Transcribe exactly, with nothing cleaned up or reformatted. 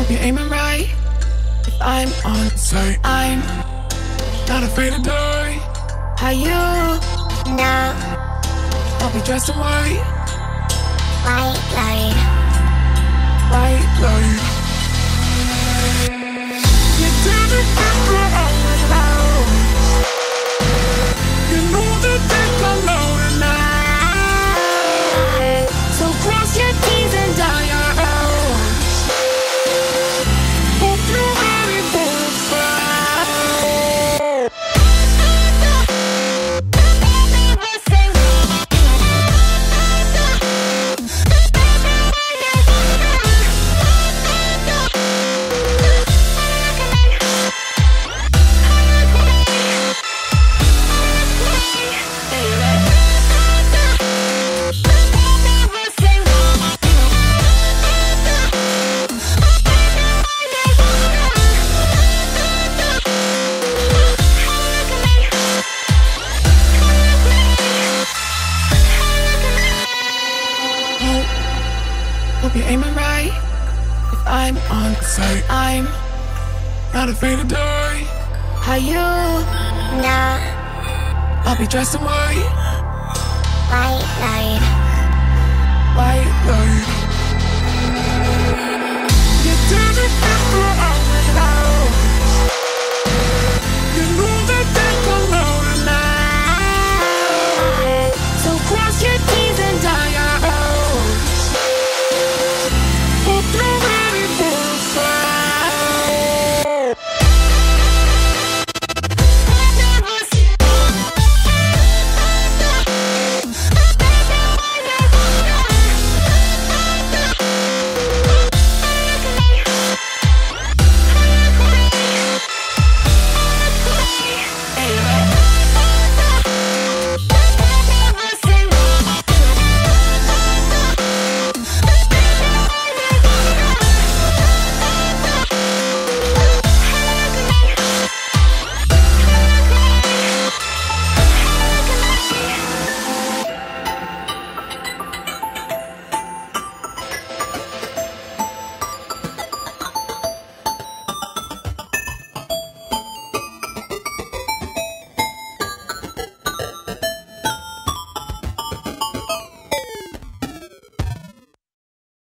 Hope you're aiming right. If I'm on site, I'm not afraid to die. How you know? I'll be dressed in white. White light. White light. You didn't remember I was alone. You know the days are lonely night. So cross your T's and dot your O's. Hope you're ready for a fight. Hope you're aiming right. If I'm on site, I'm not afraid to die. How you know? I'll be dressed in white. White light.